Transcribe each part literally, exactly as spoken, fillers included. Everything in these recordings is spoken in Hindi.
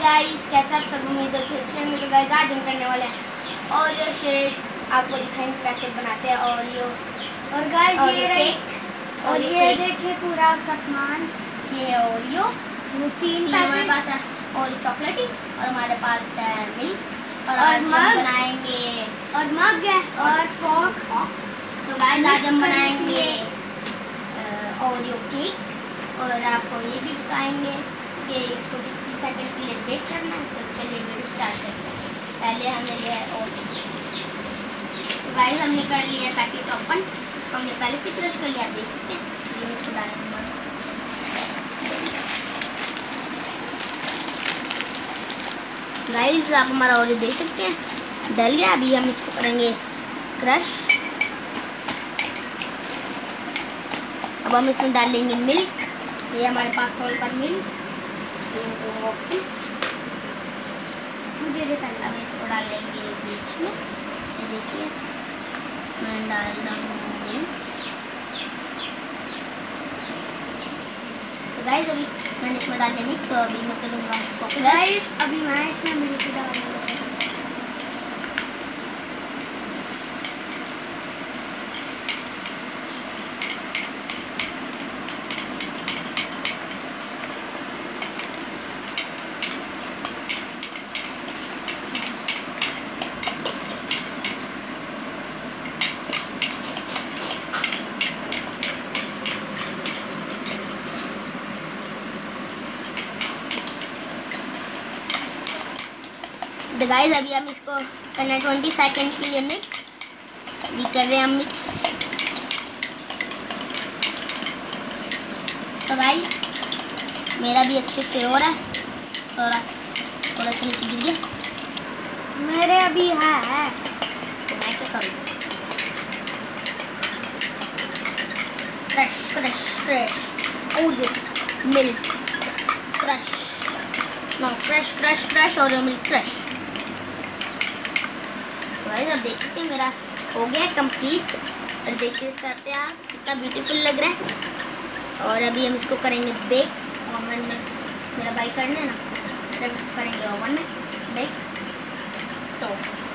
गाइस, कैसा आप सब उम्मीद है अच्छे होंगे। तो गाइस आज हम करने वाले हैं ओरियो शेक। आपको दिखाएंगे कैसे बनाते हैं ओरियो। और गाइस ये केक और ये देखिए पूरा उसका सामान। ये है ओरियो, वो तीन तीन हमारे पास है और चॉकलेटी, और हमारे पास है मिल्क और, और आज हम बनाएंगे और मग है और फॉक। तो गाइस आज हम बनाएंगे ओरियो केक, और आपको ये भी बताएंगे कि इसको कितनी सेकंड के लिए बेक करना है। तो चलिए वीडियो स्टार्ट करते हैं। पहले हमने लिया है ओट्स। तो गाइस हमने कर लिया है पैकेट ओपन, इसको हमने पहले से क्रश कर लिया, देख सकते हैं। ये इसको डालेंगे गाइस, आप हमारा ओरियो देख सकते हैं डल गया। अभी हम इसको करेंगे क्रश। अब हम इसमें डालेंगे मिल्क। ये हमारे पास सोल पर मिल्क, मुझे अब इसको डालेंगे बीच में। ये देखिए मैं डाल रहा हूँ मिल्क। तो गाइस अभी मैंने इसमें डाले मिल्क, तो अभी मैं करूँगा इसको क्रश। अभी मैं इसमें मिल्क डालूंगा। तो गाइस अभी हम इसको करना ट्वेंटी सेकेंड के लिए मिक्स। अभी कर रहे हैं हम मिक्स। तो गाइस मेरा भी अच्छे से हो रहा है, थोड़ा थोड़ा सा नीचे गिर गया। मेरे अभी है, तो मैं क्या करूँ? Crush crush crush Oreo milk crush, no crush crush crush Oreo milk crush. Guys अब देख सकते हैं मेरा हो गया कंप्लीट, और देख सकते हैं आप कितना ब्यूटीफुल लग रहा है। और अभी हम इसको करेंगे बेक ओवन में। मेरा भाई करना है ना, तो इसको करेंगे ओवन में बेक। तो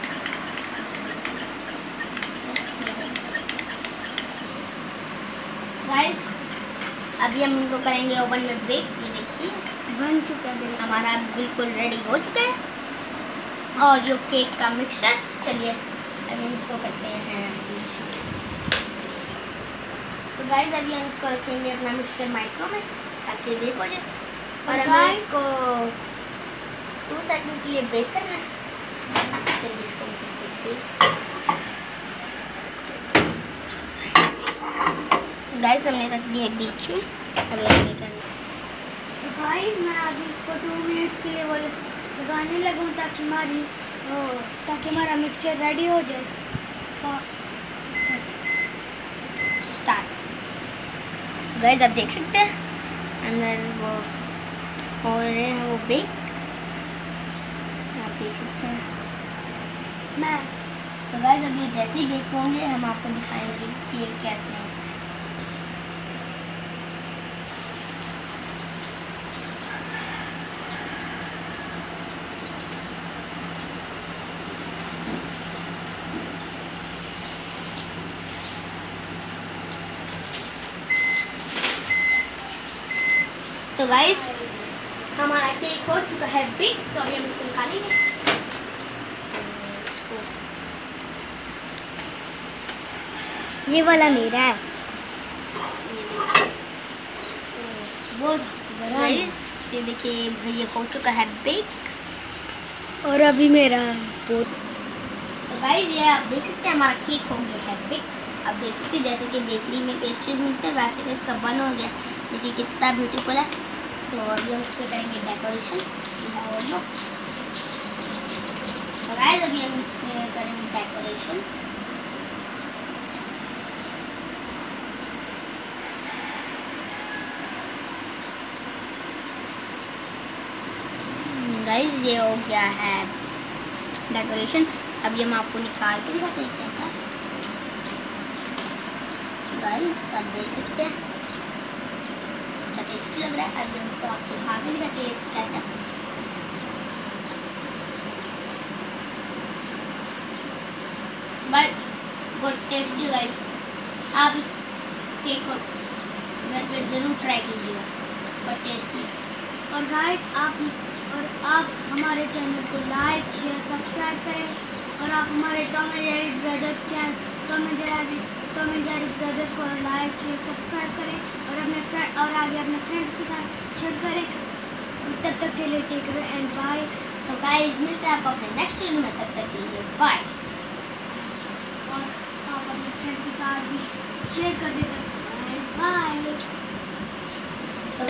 गाइस अभी हम इनको करेंगे ओवन में बेक। ये देखिए बन चुका है हमारा, बिल्कुल रेडी हो चुका है और जो केक का मिक्सचर। चलिए अभी हम इसको करते हैं बीच में। तो गाइस अभी हम इसको रखेंगे अपना मिक्सचर माइक्रो में ताकि बेक हो जाए, और हमें इसको टू सेकंड के लिए बेक करना है। चलिए इसको गाइस हमने रख दिया है बीच में, अभी हमें करना है। तो गाइस मैं अभी इसको टू मिनट्स के लिए वो लगाने लगूँ ताकि हमारी ताकि हमारा मिक्सचर रेडी हो जाए। स्टार्ट। गाइस आप देख सकते हैं अंदर वो हो रहे हैं वो बेक, आप देख सकते हैं। मैं तो गाइस अभी जैसे ही बेक होंगे हम आपको दिखाएंगे कि ये कैसे हैं। तो गाइस हमारा केक हो चुका है बेक, तो अभी हम इसको निकालेंगे। इसको ये वाला मेरा है। ये देखिए बहुत गाइस, ये देखिए भैया हो चुका है बेक, और अभी मेरा बहुत। तो गाइस ये आप देख सकते हैं हमारा केक हो गया है बेक। आप देख सकते हैं जैसे कि बेकरी में पेस्ट्रीज मिलते हैं वैसे कि इसका बन हो गया। देखिए कितना ब्यूटीफुल है। तो अभी हम इस पर करेंगे डेकोरेशन। ओरियो तो गाइस अभी हम इसमें करेंगे डेकोरेशन। गाइस ये हो गया है डेकोरेशन। अभी हम आपको निकाल के दिखाते हैं कैसा। गाइस आप देख सकते हैं टेस्टी लग रहा है। अभी हम इसको आपको खा के दिखाते हैं कैसा। बहुत टेस्टी है गाइस। आप इस केक को घर पे ज़रूर ट्राई कीजिएगा, बहुत टेस्टी है। और गाइस आप और आप हमारे चैनल को लाइक शेयर सब्सक्राइब करें और आप हमारे Tom and Jerry brothers channel Tom and Jerry Tom and Jerry brothers को लाइक शेयर सब्सक्राइब करें और अपने फ्रेंड और आगे अपने फ्रेंड्स के साथ शेयर करें। और तब तक के लिए टेक केयर एंड बाय। तो गाइस मिलते हैं आपको अपने नेक्स्ट वीडियो में, तब तक के लिए बाय। और आप अपने फ्रेंड के साथ भी शेयर कर देते हैं। बाय।